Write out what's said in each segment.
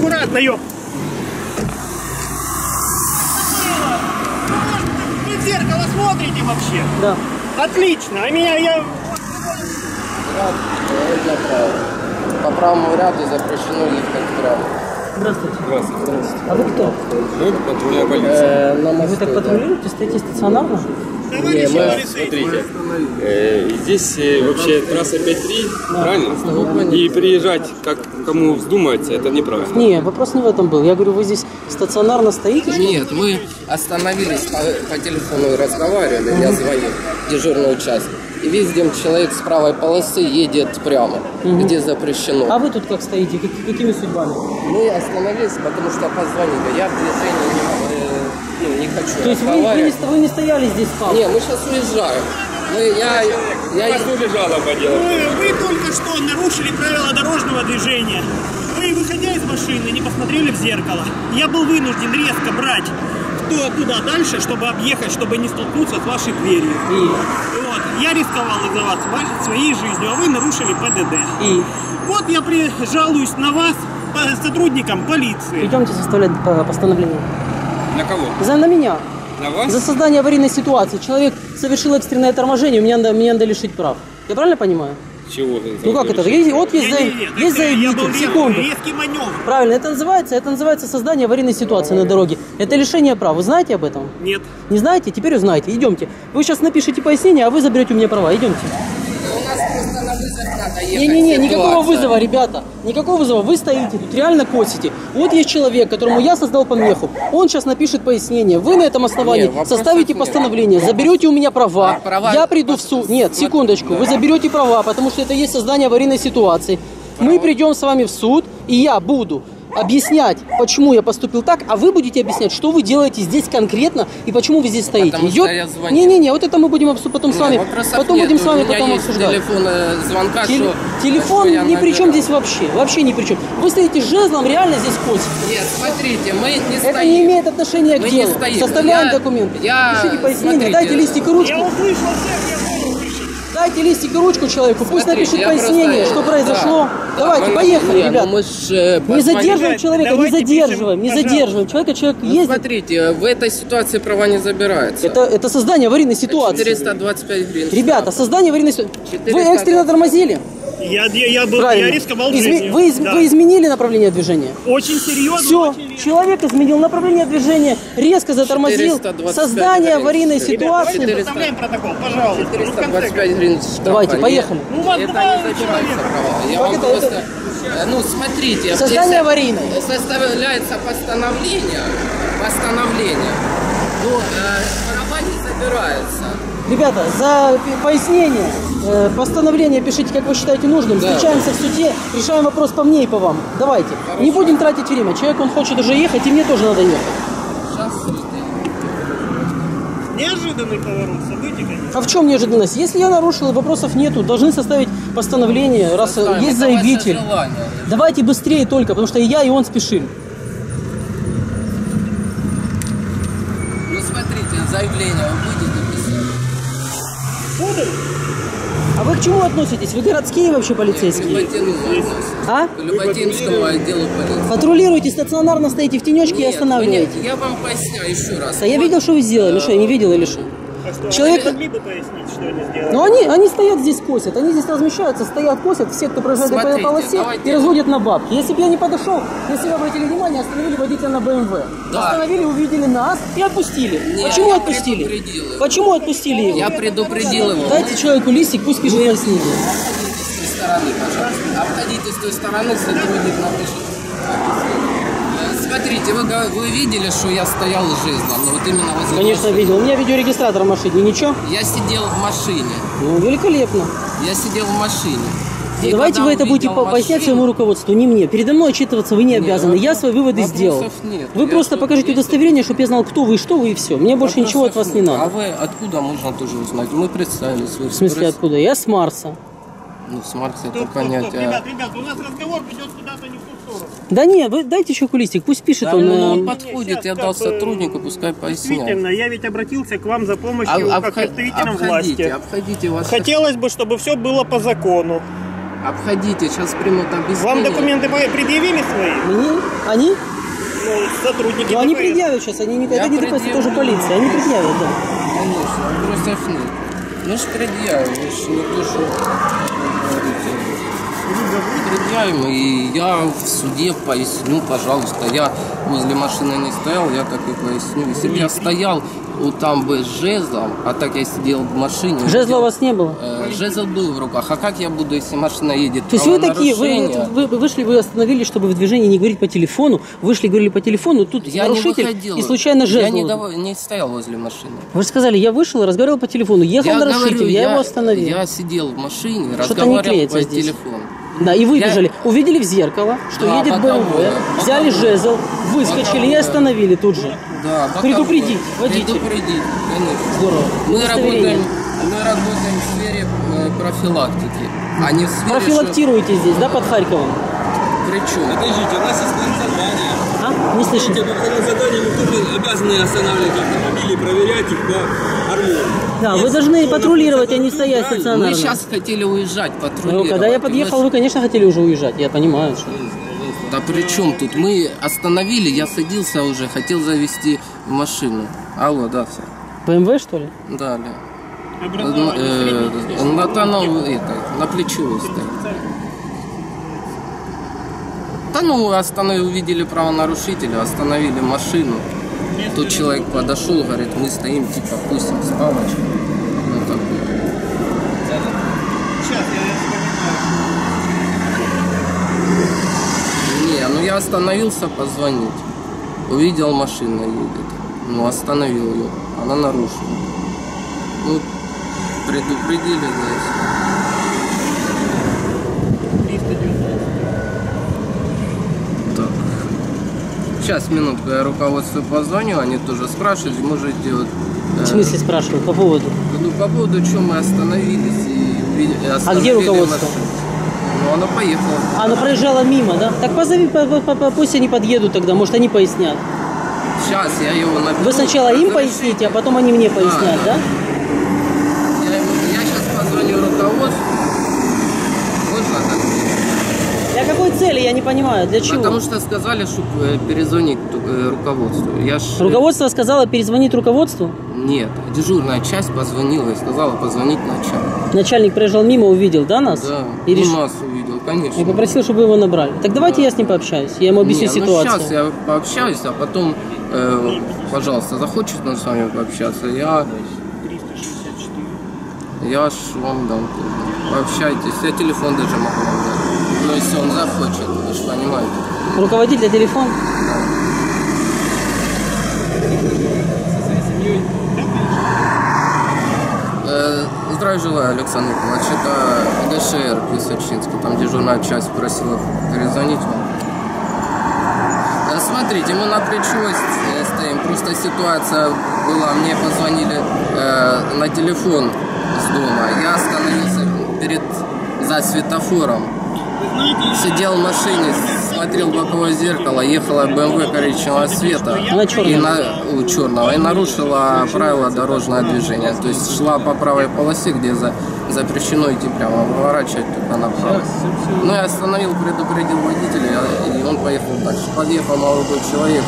аккуратно, ёп. Вы в зеркало смотрите вообще? Да. Отлично. А меня я... По правому ряду запрещено ехать вправо. Здравствуйте. Здравствуйте. А вы кто? Мы патрульная полиция. Вы так патрулируете, стоите стационарно? Товарищи полицейские. Смотрите, здесь вообще трасса 5-3, правильно? И приезжать, как кому вздумается, это неправильно. Не, вопрос не в этом был. Я говорю, вы здесь стационарно стоите? Нет, мы остановились по телефону и разговаривали, я звонил, дежурный участок. И видим, человек с правой полосы едет прямо, где запрещено. А вы тут как стоите? Какими судьбами? Мы остановились, потому что позвонили. Я в движении не хочу. То есть вы не стояли здесь в палке? Не, мы сейчас уезжаем. Я тоже жалоба делать. Вы только что нарушили правила дорожного движения. Вы, выходя из машины, не посмотрели в зеркало. Я был вынужден резко брать туда дальше, чтобы объехать, чтобы не столкнуться с вашей дверью. Вот. Я рисковал из-за вас своей жизнью, а вы нарушили ПДД. Вот я жалуюсь на вас сотрудникам полиции. Идемте составлять постановление. На кого? На меня. На вас? За создание аварийной ситуации. Человек совершил экстренное торможение, меня надо лишить прав. Я правильно понимаю? Чего? Ну как это? Вот есть заявитель. Секунду. Резкий маневр. Правильно, это называется создание аварийной ситуации на дороге. Это лишение прав. Вы знаете об этом? Нет. Не знаете? Теперь узнаете. Идемте. Вы сейчас напишите пояснение, а вы заберете у меня права. Идемте. У нас просто на вызов надо ехать. Не-не-не, никакого вызова, ребята. Никакого вызова. Вы стоите тут, реально косите. Вот есть человек, которому я создал помеху. Он сейчас напишет пояснение. Вы на этом основании составите постановление, заберете у меня права. Я приду в суд. Нет, секундочку. Вы заберете права, потому что это есть создание аварийной ситуации. Мы придем с вами в суд, и я буду объяснять, почему я поступил так, а вы будете объяснять, что вы делаете здесь конкретно и почему вы здесь стоите. Не-не-не, вот это мы будем потом с вами, потом будем с вами потом обсуждать. Телефон звонка, телефон ни при чем здесь вообще ни при чем. Вы стоите жезлом, реально здесь косите. Нет, смотрите, мы не стоим. Это не имеет отношения к делу. Составляем документы. Пишите пояснение, дайте листик и ручку. Я услышал всех, Дайте листик и ручку человеку, пусть напишет пояснение, что произошло. Давайте, поехали, ребят. Не задерживаем человека, не задерживаем. Человек ездит. Смотрите, в этой ситуации права не забираются. Это создание аварийной ситуации. 425 гривен. Ребята, создание аварийной ситуации. Вы экстренно тормозили? Я рисковал жизнью. Вы изменили направление движения? Очень серьезно. Все, человек изменил направление движения, резко затормозил. Создание аварийной ситуации. Составляем протокол, пожалуйста. 425 гривен штрафа. Давайте, поехали. Ну, вас Это два не забирается человека. права. Я вам просто... Ну, смотрите. Создание аварийной. Составляется постановление, но права не забираются. Ребята, за пояснение, постановление пишите, как вы считаете нужным. Встречаемся в суде, решаем вопрос по мне и по вам. Давайте. Хорошо. Не будем тратить время. Человек, он хочет уже ехать, и мне тоже надо ехать. Сейчас Неожиданный поворот событий, конечно. А в чем неожиданность? Если я нарушил, вопросов нету. Должны составить постановление, раз есть заявитель. Давайте быстрее только, потому что и я, и он спешим. Ну, смотрите, заявление вы будете писать. А вы к чему относитесь? Вы городские вообще полицейские? К Люботинскому отделу полиции. Патрулируете стационарно, стоите в тенечке и останавливаете? Нет, я вам поясняю еще раз. А я видел, что вы сделали. Что, я не видел или что? Человек... Вы могли бы пояснить, что они сделали? Ну, они стоят здесь, косят. Они здесь размещаются, стоят, косят. Все, кто проезжает по этой полосе, и разводят на бабки. Если бы я не подошел, если вы обратили внимание, остановили водителя на БМВ. Остановили, увидели нас и отпустили. Нет, почему отпустили? Почему отпустили его? Я предупредил его. Дайте человеку листик, пусть пишет пояснение. Обходите с той стороны, пожалуйста. Обходите с той стороны, сотрудник напишет. Смотрите, вы видели, что я стоял жезлом? Ну, вот именно возле Конечно, машины. видел. У меня видеорегистратор в машине. Ничего? Я сидел в машине. Ну, великолепно. Я сидел в машине. И давайте вы это будете пояснять своему руководству, не мне. Передо мной отчитываться вы не обязаны. Я свои выводы сделал. Нет. Вы просто покажите удостоверение, чтобы я знал, кто вы и что вы, и все. Мне больше ничего от вас не надо. А вы откуда можно тоже узнать? Мы представились. В смысле откуда? Я с Марса. Ну, с Марса это Стоп, понятие. ребят, у нас разговор идет куда-то не в ту сторону. Да не, вы дайте еще листик, пусть пишет Да, он. он подходит, я дал сотруднику, пускай поясняет. Действительно, я ведь обратился к вам за помощью как представителям власти. Обходите вас. Хотелось бы, чтобы все было по закону. Обходите, сейчас примут объяснение. Вам документы предъявили свои? Мне? Они? Ну, сотрудники Ну, они ДПС. предъявят сейчас, они это Я не ДПС, это тоже предъявлю. полиция, они предъявят, да. Конечно, вопросов нет. Ну ж предъявим, вы ж не то, что предъявим, и я в суде поясню, пожалуйста. Я возле машины не стоял, я так и поясню. Если бы я стоял вот там бы с жезлом, а так я сидел в машине. Жезла у вас не было? Жезл был в руках. А как я буду, если машина едет? То есть вы такие, правонарушение? вы вышли, вы остановились, чтобы в движении не говорить по телефону, вышли, говорили по телефону, тут Я не нарушитель выходил. и случайно жезл. Я не стоял возле машины. Вы же сказали, я вышел, разговаривал по телефону, ехал нарушитель, говорю, я его остановил. Я сидел в машине, Что-то не разговаривал клеится по здесь. телефону. Да, и выбежали, увидели в зеркало, что Да, едет боковое. БМВ, взяли жезл, выскочили и Боковое. остановили тут же. Да, Предупредить водителя. Предупредить, конечно. Здорово. Мы Удостоверение. работаем в сфере профилактики, а не в сфере... Профилактируете здесь, да, под Харьковом? Причем? Подождите, у нас есть задание. А? Не слышите? По заданию мы тоже обязаны останавливать автомобили, проверять их по армии. Да, вы должны патрулировать, а не стоять Мы стационарно. сейчас хотели уезжать, Ну, патрулировать. когда я подъехал, вы, конечно, хотели уже уезжать, я понимаю, что... Да при чем тут? Мы остановили, я садился уже, хотел завести в машину. Алло, да, все. БМВ, что ли? Да. На плечо стоит. Да ну, остановили, увидели правонарушителя, остановили машину. Тут человек подошел, говорит, мы стоим, типа, пустим с палочкой. Ну, такое. Сейчас я Не, ну я остановился позвонить. Увидел, машина едет. Ну, остановил ее. Она нарушила. Ну, предупредили, знаете. Так. Сейчас, минутку, я руководству позвоню, они тоже спрашивают, можете вот... В смысле спрашиваю, по поводу? Ну, по поводу, чем мы остановились и А остановили где руководство? машину. Ну, она поехала. Она проезжала мимо, да? Так позови, пусть они подъедут тогда, может, они пояснят. Сейчас я его наберу. Вы сначала им поясните, а потом они мне пояснят, да? Я сейчас позвоню руководству. Можно так? Для какой цели, я не понимаю, для чего? Потому что сказали, чтобы перезвонить руководству. Я ж... Руководство сказало перезвонить руководству? Нет, дежурная часть позвонила и сказала позвонить начальнику. Начальник проезжал мимо, увидел, да, нас? Да, И, ну, нас увидел, конечно. и попросил, чтобы вы его набрали. Так давайте я с ним пообщаюсь, я ему объясню Не, ситуацию. Ну, сейчас я пообщаюсь, а потом, пожалуйста, захочет он с вами пообщаться, я ж вам дам. Пообщайтесь, я телефон даже могу вам дать. Но если он захочет, вы же понимаете. Руководитель телефон? Здравия желаю, Александр Николаевич. Это ГШР Писачинский. Там дежурная часть просила перезвонить вам. Смотрите, мы на плечо стоим. Просто ситуация была. Мне позвонили на телефон с дома. Я остановился за светофором. Сидел в машине, смотрел в боковое зеркало, ехала БМВ коричневого цвета Она черная. черного и нарушила правила дорожного движения. То есть шла по правой полосе, где запрещено идти прямо, поворачивать только направо. Ну, я остановил, предупредил водителя, и он поехал дальше. Подъехал молодой человек.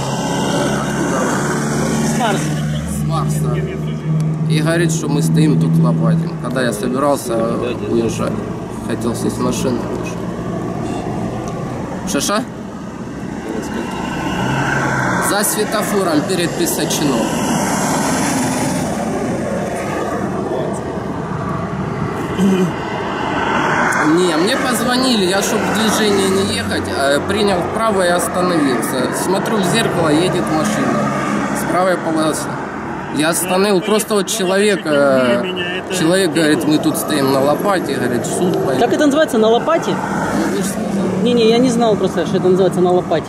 С Марса. И говорит, что мы стоим тут лопатим. Когда я собирался уезжать, хотел сесть в машину. Шаша? За светофором перед Писачином. Не, мне позвонили, я, чтобы в движение не ехать, принял вправо и остановился. Смотрю в зеркало, едет машина с правой полосы. Я остановил, просто вот человек говорит, мы тут стоим на лопате, говорит, в суд пойдем. Как это называется, на лопате? Ну, вы же сказали. Не-не, я не знал просто, что это называется на лопате.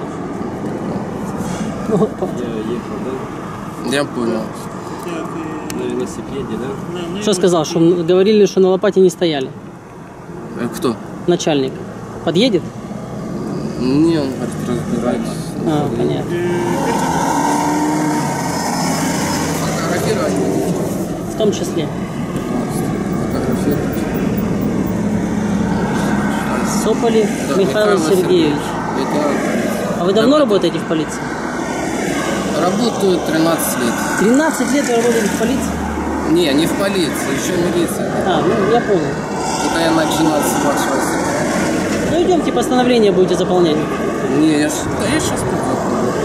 Я понял. На велосипеде, да? Что сказал? Что говорили, что на лопате не стояли? Кто? Начальник. Подъедет? Не, он говорит, разбирается. А, понятно. Фотографировать будете? В том числе. Фотографировать. Соболев Михаил Сергеевич. А вы давно работаете в полиции? Работаю 13 лет. 13 лет вы работаете в полиции? Не в полиции, еще милиция. А, ну я понял. Это я начинал с младшего сына. Ну идемте, постановление будете заполнять. Не, я сейчас буду.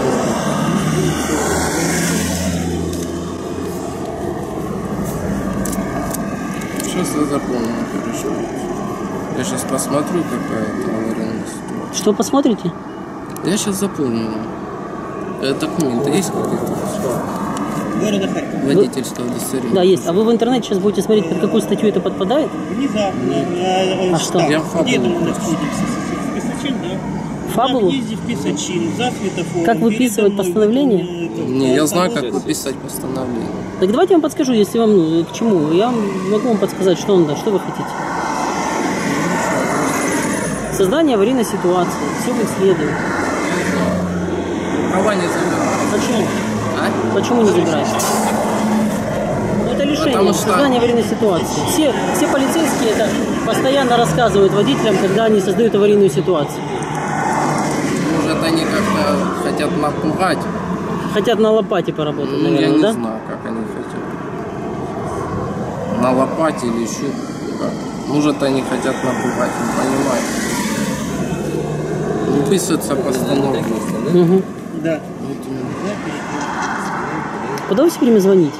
Сейчас я заполню, хорошо. Я сейчас посмотрю, какая это аварийная ситуация. Что посмотрите? Я сейчас заполню. Документы есть какие-то? Города Харькова. Водительское удостоверение. Да, есть. А вы в интернете сейчас будете смотреть, под какую статью это подпадает? Внезапно. А что? Я в фабулу. Где там у нас находимся? В Писачин, да? Фабулу? На въезде в Писачин, за светофором. Как выписывать постановление? Не, я знаю, как выписать постановление. Так давайте я вам подскажу, если вам, ну, к чему. Я могу вам подсказать, что он, да, что вы хотите. Создание аварийной ситуации. Все вы исследуете. Права не забираю. Почему? А? Почему не забираете? Ну, это лишение, Потому что- создание аварийной ситуации. Все полицейские это постоянно рассказывают водителям, когда они создают аварийную ситуацию. Может, они как-то хотят напугать. Хотят на лопате поработать, Ну, наверное, я не да? знаю, как они хотят. На лопате или еще как. Может, они хотят напугать, не понимаю. Выписывается постановление. Угу. Да. Куда вы все время звоните?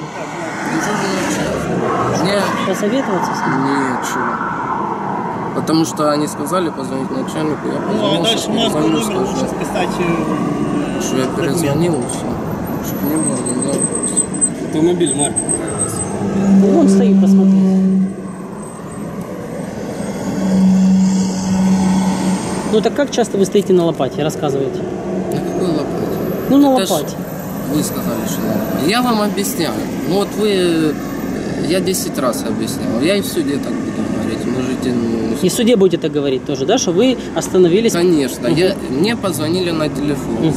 Не, Посоветоваться с ним? ничего. Потому что они сказали позвонить начальнику, я Ну, а позвонил, дальше чтобы маску позвонил, номер лучше сказать, списать. что я перезвонил и все. Чтобы не было никаких вопросов. Автомобиль марки. Вон стоит, посмотрите. Ну так как часто вы стоите на лопате, рассказываете? На какой лопате? Ну на Это ж лопате. Вы сказали, что на лопате. Я вам объясняю. Ну вот вы... Я 10 раз объяснял. Я и в суде так буду говорить. Можете... И в суде будете так говорить тоже, да, что вы остановились? Конечно. Мне позвонили на телефон. Мы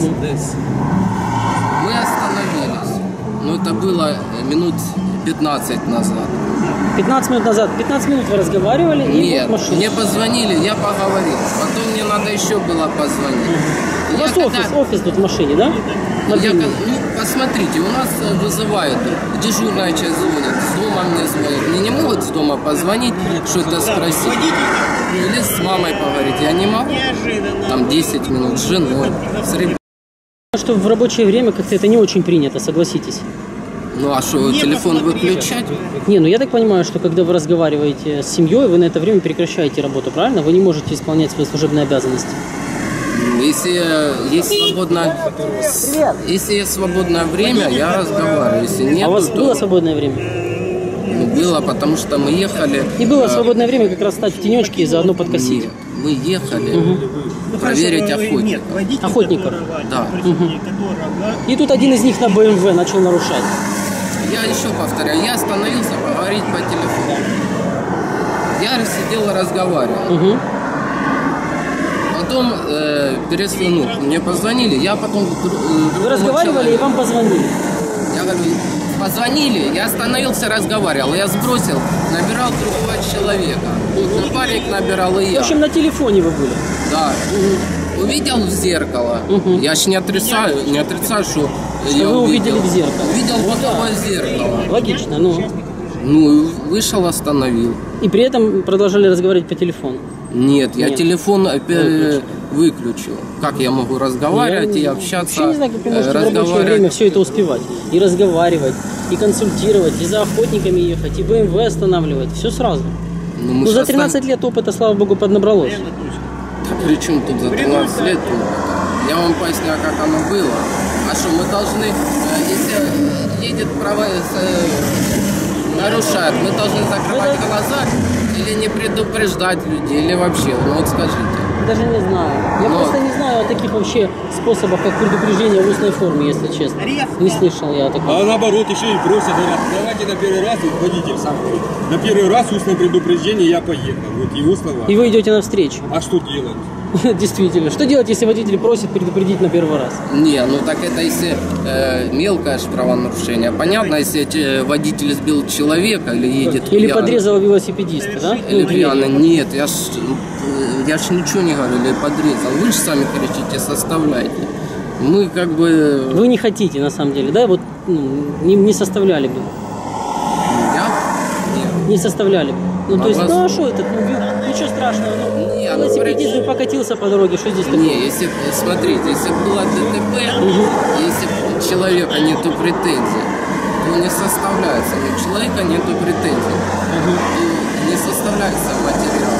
остановились. Но это было минут 15 назад. 15 минут назад. 15 минут вы разговаривали и Нет, вот машина. мне позвонили, я поговорил. Потом мне надо еще было позвонить. У вас Я офис тут в машине, да? Мобильный. Посмотрите, у нас вызывают, дежурная часть звонит, с дома мне звонят. Мне не могут с дома позвонить, что-то спросить. Или с мамой поговорить. Я не могу. Неожиданно. Там 10 минут с женой, с ребенком. Что в рабочее время как-то это не очень принято, согласитесь. Ну а что, телефон выключать? Не, ну я так понимаю, что когда вы разговариваете с семьей, вы на это время прекращаете работу, правильно? Вы не можете исполнять свои служебные обязанности. Если есть свободное время, я разговариваю. Если нет, А у вас то было свободное время? было, потому что мы ехали. И было свободное время как раз стать в тенечке и заодно подкосить. Нет, мы ехали проверить охотников. Охотников. Да. И тут один из них на БМВ начал нарушать. Я еще повторяю, я остановился поговорить по телефону. Я сидел и разговаривал. Угу. Потом мне позвонили, я потом... Вы разговаривали и вам позвонили. Я говорю, позвонили, я остановился, разговаривал. Я сбросил, набирал другого человека. Вот напарник набирал и В я. общем, на телефоне вы были. Да. Увидел в зеркало. Я ж не отрицаю, что я вы увидели в зеркало. Увидел боковое зеркало. Логично, ну. Ну, вышел, остановил. И при этом продолжали разговаривать по телефону. Нет, я Нет. телефон опять выключил. Как я могу разговаривать и общаться? Вообще не знаю, как вы можете в рабочее время все это успевать. И разговаривать, и консультировать, и за охотниками ехать, и БМВ останавливать. Все сразу. мы Ну, за ж 13 лет опыта, слава богу, поднабралось. При чем тут за 13 лет? Я вам поясняю, как оно было. А что, мы должны, если едет права, нарушает, мы должны закрывать глаза или не предупреждать людей, или вообще, ну вот скажите. Даже не знаю. Я Ну, просто не знаю о таких вообще способах, как предупреждение в устной форме, если честно. Не слышал я о таком. А наоборот, еще и просят, говорят, давайте на первый раз, вот водитель сам говорит, на первый раз устное предупреждение я поехал. Вот и устного. И вы идете навстречу. А что делать? Действительно. Что делать, если водитель просит предупредить на первый раз? Не, ну так это если мелкое же правонарушение. Понятно, если водитель сбил человека или едет Или пьяный. подрезал велосипедиста, да? Или Ну, пьяный. Нет, я ж я ж ничего не говорили, подрезал. Вы же сами хотите, составляйте. Мы как бы... Вы не хотите, на самом деле, да? Вот не составляли бы. Я? Нет. Не составляли бы. Ну, то есть, вас... ну а что это? Ну, ничего страшного. Ну, не, велосипедист бы покатился по дороге, что здесь такое? Не, если, смотрите, если было ДТП, если у человека нету претензий, то не составляется. У человека нету претензий, то не составляется материал.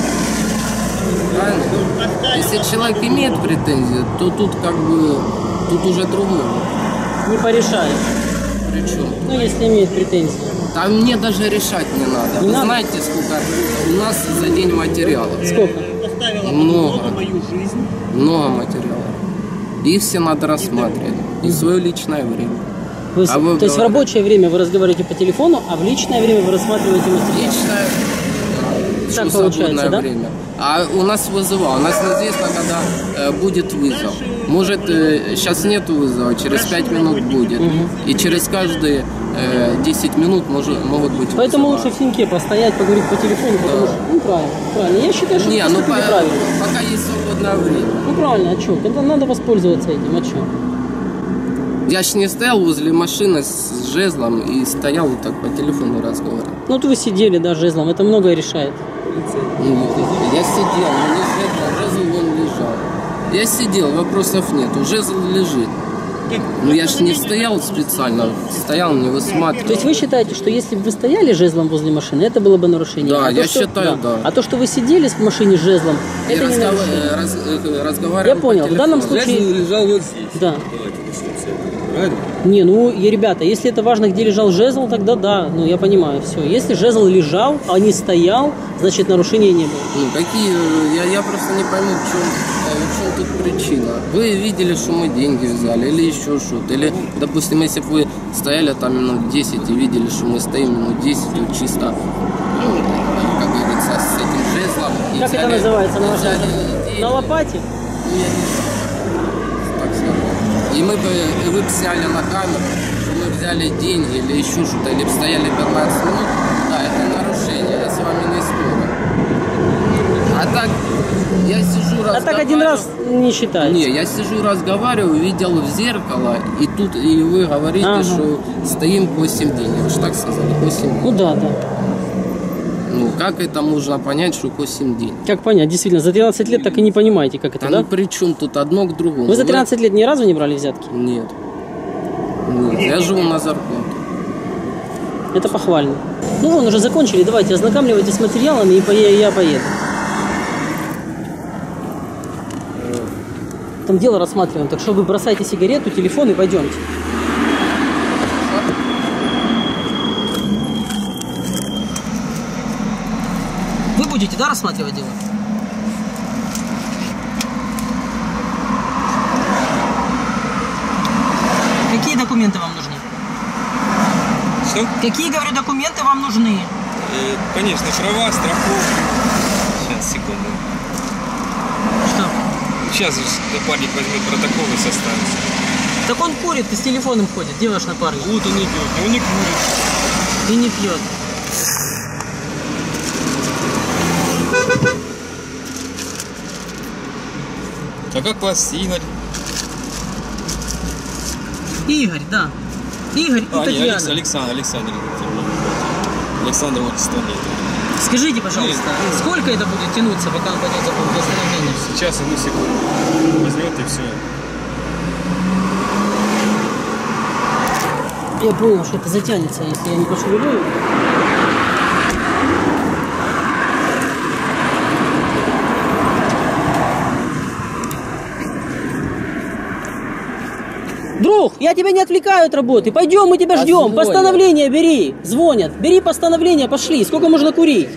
Правильно? Если человек имеет претензии, то тут как бы, тут уже другое. Не порешает. Причем? Ну, если имеет претензии. Там мне даже решать не надо. Вы знаете, сколько у нас за день материалов? Сколько? Много. Много материалов. Их все надо рассматривать. И свое личное время. То есть в рабочее время вы разговариваете по телефону, а в личное время вы рассматриваете материал? Личное, так получается, да? время. А у нас вызывал. У нас неизвестно, когда будет вызов. Может, сейчас нет вызова, через 5 минут будет. И через каждые 10 минут могут быть Поэтому вызова. лучше в синьке постоять, поговорить по телефону, потому что, ну правильно. Я считаю, что это правильно. Пока есть свободное время. Ну правильно, а что? Когда надо воспользоваться этим, а что? Я ж не стоял возле машины с жезлом и стоял вот так по телефону разговаривал. Ну вот вы сидели, да, жезлом, это многое решает. Ну, я сидел, но не жезл вон лежал. Я сидел, вопросов нет, жезл лежит. Ну я ж не стоял специально, стоял, не высматривал. То есть вы считаете, что если бы вы стояли жезлом возле машины, это было бы нарушение? Да, я что, считаю, да. А то, что вы сидели в машине с жезлом, И это не нарушение. разговаривал. Я понял, в данном Жезл случае... лежал вот здесь. Да. Давайте начнем с этого. Правильно? Не, ну, и, ребята, если это важно, где лежал жезл, тогда да, ну, я понимаю, все. Если жезл лежал, а не стоял, значит, нарушения не было. Ну, какие, я просто не пойму, в чем тут причина. Вы видели, что мы деньги взяли, или еще что-то. Или, допустим, если бы вы стояли там минут 10 и видели, что мы стоим минут 10, вот чисто, ну, как говорится, с этим жезлом. Как взяли, это называется на вашем? деньги. На лопате? Ну, я не знаю. Так сказать. И вы бы сняли на камеру, что мы взяли деньги или еще что-то, или бы стояли 15 минут, да, это нарушение, я с вами не спорю. А так, я сижу разговариваю. А так один раз не считается. Не, я сижу разговариваю, видел в зеркало, и тут и вы говорите, что стоим 8 дней. Вы же так сказали, 8 дней. Ну да. Ну, как это можно понять, что 8 дней? Как понять, действительно, за 13 лет так и не понимаете, как это, А да? ну при чем тут одно к другому? Вы за 13 лет ни разу не брали взятки? Нет. Нет, я живу на зарплату. Это похвально. Ну вон, уже закончили, давайте ознакомливайтесь с материалами, и я поеду. Там дело рассматриваем, так что вы бросайте сигарету, телефон и пойдемте. Вы будете, да, рассматривать дело? Какие документы вам нужны? Что? Какие, говорю, документы вам нужны? Конечно, права, страховка. Сейчас, секунду. Что? Сейчас напарник возьмет протокол и составится. Так он курит, ты с телефоном ходит, делаешь напарник. Вот он идет, но он не курит. И не пьет. А как вас, Игорь? Игорь, да. Игорь и Татьяна. Александр. Александр вот 100 лет. Скажите, пожалуйста, сколько это будет тянуться, пока он пойдет за восстановление? Сейчас, одну секунду. Возьмет и все. Я понял, что это затянется, если я не пошевелю. Друг, я тебя не отвлекаю от работы. Пойдем, мы тебя ждем. Звонят. Постановление бери. Звонят. Бери постановление, пошли. Сколько можно курить?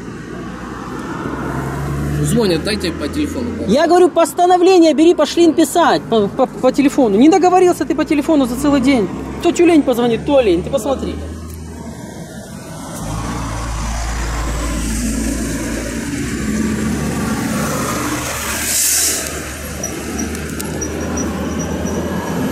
Звонят, дайте по телефону. Я говорю, постановление бери, пошли писать по телефону. Не договорился ты по телефону за целый день. То тюлень позвонит, то лень. Ты посмотри.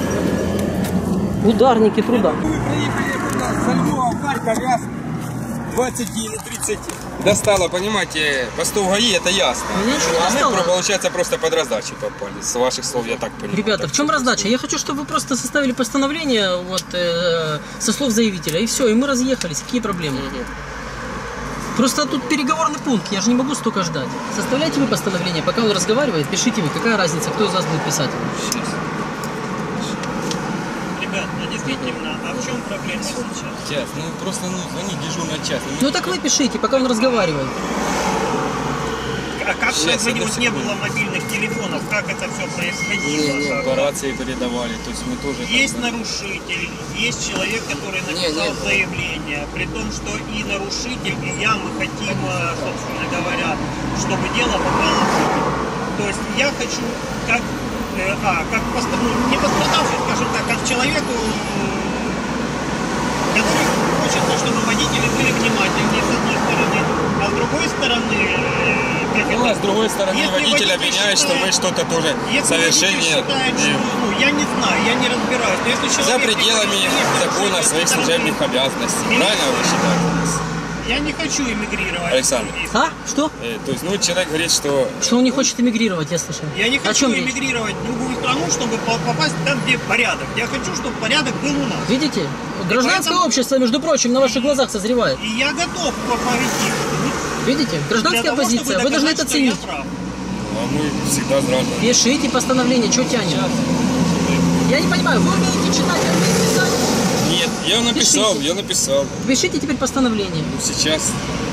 Ударники труда. Вы приехали со Львова в Харьков, 29-30 достало, понимаете, постов ГАИ, это ясно. Меня ничего не А достало. мы, получается, просто под раздачу попали. С ваших слов я так понимаю. Ребята, в чем раздача? Я хочу, чтобы вы просто составили постановление вот, со слов заявителя, и все, и мы разъехались. Какие проблемы? Просто тут переговорный пункт, я же не могу столько ждать. Составляйте вы постановление, пока он разговаривает, пишите вы, какая разница, кто из вас будет писать. Ребят, ну действительно, а в чем проблема сейчас? Час, ну просто звони дежурный час. Ну так вы пишите, пока он разговаривает. А как Сейчас, тогда вот одну не секунду. было мобильных телефонов, как это все происходило? Не, По рации передавали, то есть мы тоже... Есть нарушитель, есть человек, который написал заявление, при том, что и нарушитель, и я, мы хотим, собственно говоря, чтобы дело попало в суд. То есть я хочу, как не пострадавший, скажем так, как человеку, который хочет, чтобы водители были внимательнее, с одной стороны, а с другой стороны, Ну, а с другой стороны, если водитель обвиняет, что вы что-то тоже совершение я не знаю, я не разбираюсь, но если за человек пределами закона своих служебных обязанностей. Правильно вы считаете? Я не хочу эмигрировать. Александр. А? Что? То есть, ну, человек говорит, что... Что он не хочет эмигрировать, я слышал. Я не О хочу чем речь? эмигрировать в другую страну, чтобы попасть там, где порядок. Я хочу, чтобы порядок был у нас. Видите? Гражданское поэтому- общество, между прочим, на ваших глазах созревает. И я готов повести. Видите? Гражданская позиция, вы должны это ценить. А мы всегда с гражданами. Пишите постановление, что тянет? Я не понимаю, вы умеете читать, а умеете писать? Нет, я написал. Пишите теперь постановление. Ну, сейчас...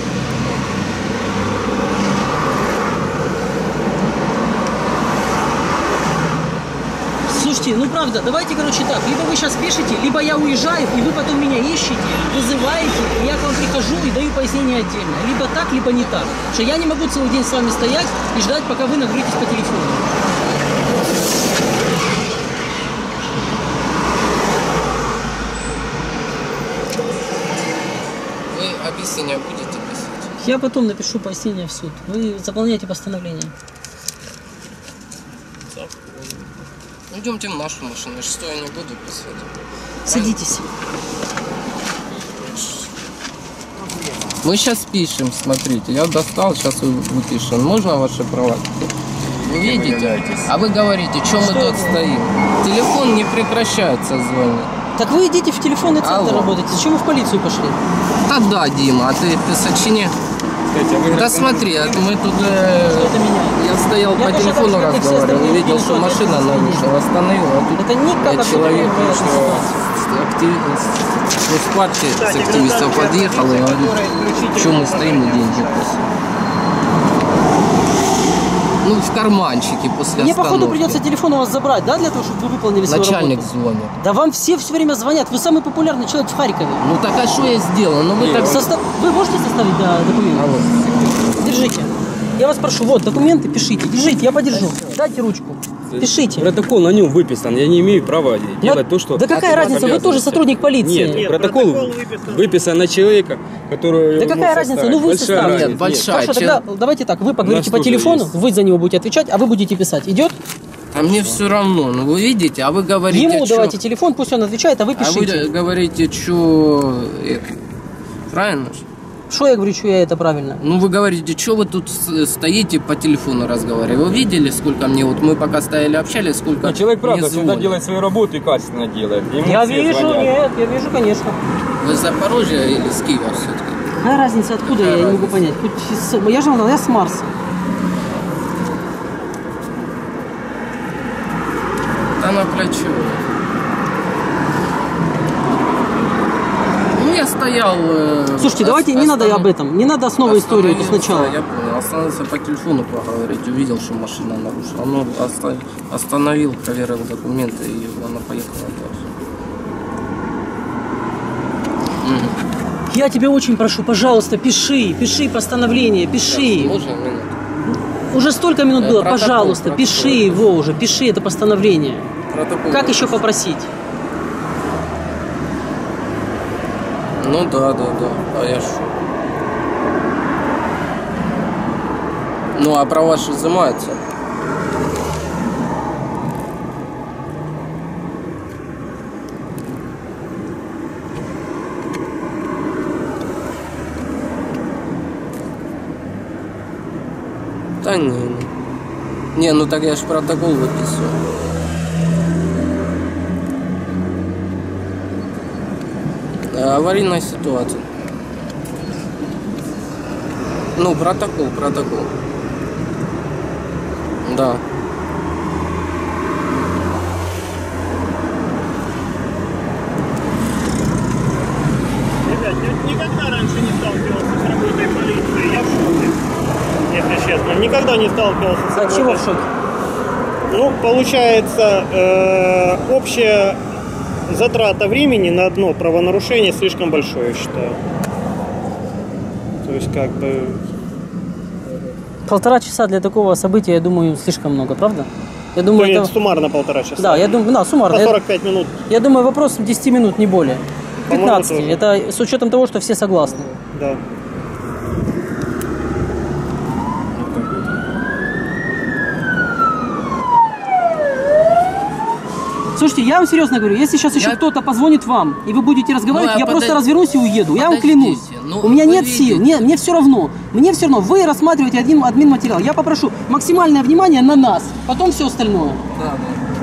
Слушайте, ну правда, давайте, короче, так. Либо вы сейчас пишете, либо я уезжаю, и вы потом меня ищете, вызываете, и я к вам прихожу и даю пояснение отдельно. Либо так, либо не так. Потому что я не могу целый день с вами стоять и ждать, пока вы нагрузитесь по телефону. Вы объяснения будете писать? Я потом напишу пояснение в суд. Вы заполняете постановление. Ну, идемте в нашу машину, что я не буду писать. Садитесь. Мы сейчас пишем, смотрите, я достал, сейчас выпишем. Можно ваши права? Вы видите? А вы говорите, что мы тут стоим? Телефон не прекращается звонить. Так вы идите в телефонный центр Алло. работаете. Зачем вы в полицию пошли? А да, Дима, а ты сочини. Кстати, а вы Да смотри, мы тут... Это меня. Я стоял Я по тоже телефону так же, как и все разговаривал, остальные увидел, люди, что что машина это нарушила, остановила. А тут Это никак человек, особенно что с партии, с Кстати, активистов гражданская подъехал и говорит, позиция, которая исключительно что мы стоим и деньги просим. Ну, в карманчике после Мне, походу, остановки. придется телефон у вас забрать, да, для того, чтобы вы выполнили свою Начальник работу? звонит. Да вам все время звонят. Вы самый популярный человек в Харькове. Ну так а что я сделал? Ну вы так... Вы можете составить документы? А вот, Держите. Я вас прошу, вот, документы пишите. Держите, я подержу. Дайте ручку. Пишите. Протокол на нем выписан. Я не имею права делать то, что... Да какая разница, вы тоже сотрудник полиции. Нет, Нет, протокол протокол выписан на человека, который... Да какая разница? Ну вы составите. Нет, большая. Хорошо, тогда давайте так, вы поговорите У нас по тоже телефону, есть. вы за него будете отвечать, а вы будете писать. Идет? А мне все равно, ну вы видите, а вы говорите... Ему чё- давайте телефон, пусть он отвечает, а вы А вы пишите. говорите, что... Правильно же? Что я говорю, что я это правильно? Ну вы говорите, что вы тут стоите по телефону разговариваете? Вы видели, сколько мне, вот мы пока стояли общались, сколько Человек, правда, мне всегда звонит? делает свою работу и качественно делает. Ему Я все вижу, звонят. нет, я вижу, конечно. Вы из Запорожья или с Киева все-таки? Какая разница, откуда я не могу понять. Хоть я же вам, я с Марса. Да на плечо. Ну я стоял... Слушайте, давайте не надо об этом. Не надо снова историю эту сначала. Я понял, остановился по телефону поговорить, увидел, что машина нарушила. Ну, остановил, проверил документы, и она поехала дальше. Я тебя очень прошу, пожалуйста, пиши постановление, пиши. Можно минуту? Уже столько минут было, Протокол, пожалуйста, протокол. пиши его уже, пиши это постановление. Протокол. Как еще попросить? Ну да. А я что? Ну а права же изымаются. Да не. Не, ну так я ж протокол выписываю. Аварийная ситуация. Ну, протокол. Да. Ребят, я никогда раньше не сталкивался с работой полиции. Я в шоке, если честно. Никогда не сталкивался с От работой. чего в шоке? Ну, получается, общая затрата времени на одно правонарушение слишком большое, я считаю. То есть, как бы... 1,5 часа для такого события, я думаю, слишком много, правда? Я То думаю, есть это... суммарно 1,5 часа. Да, я думаю, да, суммарно. По 45 минут. Я думаю, вопрос 10 минут, не более. По-моему, 15. тоже. Это с учетом того, что все согласны. Да. Слушайте, я вам серьезно говорю, если сейчас еще кто-то позвонит вам, и вы будете разговаривать, Ну, я просто подожди- развернусь и уеду. Я вам Подождите, клянусь. ну, У меня вы нет сил, видите. мне все равно. Мне все равно. Вы рассматриваете админ материал. Я попрошу максимальное внимание на нас, потом все остальное. Да.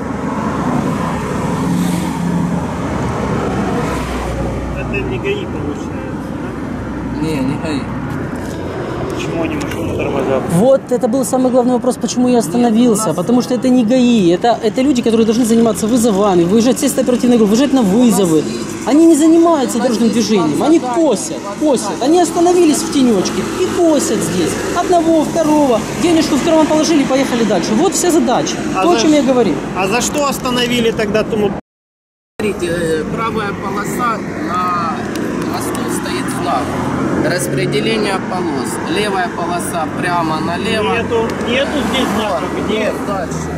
Это не ГАИ получается, да? Не ГАИ. Почему они машину тормозят? Вот это был самый главный вопрос, почему я остановился. Потому что это не ГАИ, это люди, которые должны заниматься вызовами, выезжать с оперативной группы, выезжать на вызовы. Они не занимаются дорожным движением, они косят. Они остановились в тенечке и косят здесь. Одного, второго, денежку в карман положили, поехали дальше. Вот вся задача. А То, о за чем я говорил. А за что остановили тогда? Смотрите, правая полоса на мосту стоит знак. Распределение полос. Левая полоса прямо налево. Нету здесь знака. Где? Нет, дальше.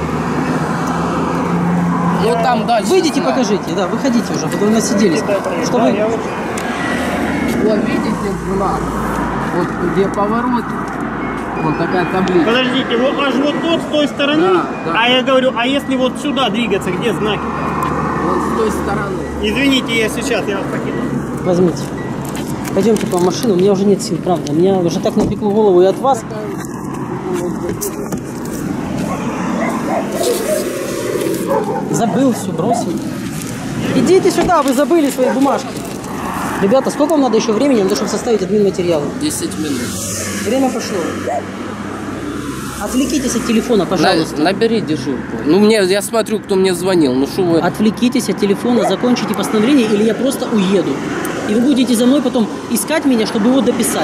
Ну там дальше. Выйдите, знак. покажите. Да, выходите уже, вы насиделись. Что Да, вы... я вот... Вот видите знак? Вот где поворот. Вот такая таблица. Подождите, вот аж вот тот с той стороны. Да. А я говорю, а если вот сюда двигаться, где знаки? Вот с той стороны. Извините, я вас покину. Возьмите. Пойдемте по машину, у меня уже нет сил, правда. Меня уже так напекло голову и от вас. Забыл все, бросил. Идите сюда, вы забыли свои бумажки. Ребята, сколько вам надо еще времени, чтобы составить админматериалы? 10 минут. Время пошло. Отвлекитесь от телефона, пожалуйста. Набери дежурку. Ну, я смотрю, кто мне звонил. Ну, что вы... Отвлекитесь от телефона, закончите постановление, или я просто уеду. И вы будете за мной потом искать меня, чтобы его дописать.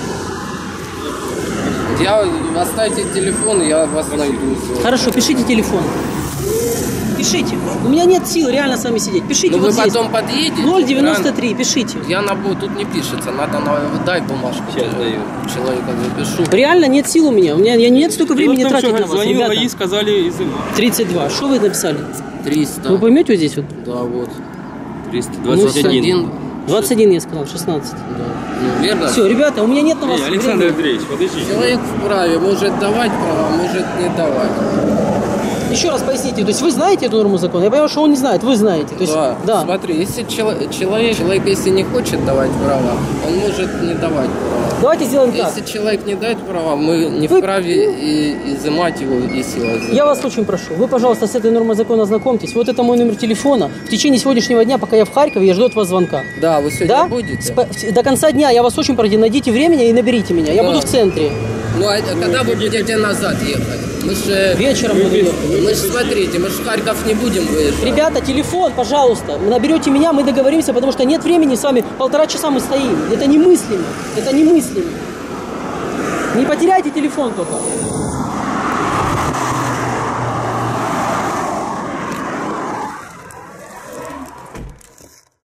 Оставьте телефон, я вас найду. Хорошо, пишите телефон. Пишите. У меня нет сил реально с вами сидеть. Пишите Ну, вот вы здесь. потом подъедете. 093, пишите. Я тут не пишется. Надо дай бумажку. Сейчас даю. Человека запишу. Реально нет сил у меня. У меня нет столько времени тратить на вас, звонил ребята. ГАИ, сказали изымать. 32. Что вы написали? 300. Вы поймете вот здесь вот? Да, вот. 321. 21 я сказал, 16. Да. Ну, верно? Все, ребята, у меня нет на вас Александр времени. Андреевич, подожди. Человек вправе может давать права, может не давать. Еще раз поясните, то есть вы знаете эту норму закона? Я понимаю, что он не знает, вы знаете. То есть, Да. Смотри, если человек если не хочет давать права, он может не давать права. Давайте сделаем так. Если человек не дает права, мы не Вы- вправе изымать его и силой. Я вас очень прошу, вы, пожалуйста, с этой нормой закона ознакомьтесь. Вот это мой номер телефона. В течение сегодняшнего дня, пока я в Харькове, я жду от вас звонка. Да, вы сегодня Да? будете? До конца дня я вас очень прошу, найдите времени и наберите меня. Я Да. буду в центре. Ну, а когда вы будете назад ехать? Мы же... Вечером буду ехать. Мы же, смотрите, мы же в Харьков не будем выезжать. Ребята, телефон, пожалуйста. Наберете меня, мы договоримся, потому что нет времени с вами. 1,5 часа мы стоим. Это немыслимо. Это немыслимо. Не потеряйте телефон только.